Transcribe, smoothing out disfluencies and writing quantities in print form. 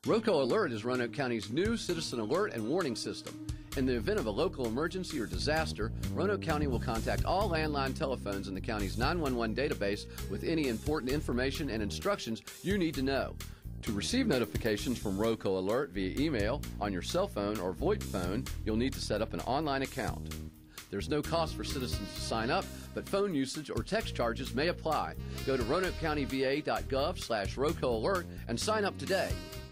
Roco Alert is Roanoke County's new citizen alert and warning system. In the event of a local emergency or disaster, Roanoke County will contact all landline telephones in the county's 911 database with any important information and instructions you need to know. To receive notifications from Roco Alert via email, on your cell phone or VoIP phone, you'll need to set up an online account. There's no cost for citizens to sign up, but phone usage or text charges may apply. Go to RoanokeCountyVA.gov/Roco Alert and sign up today.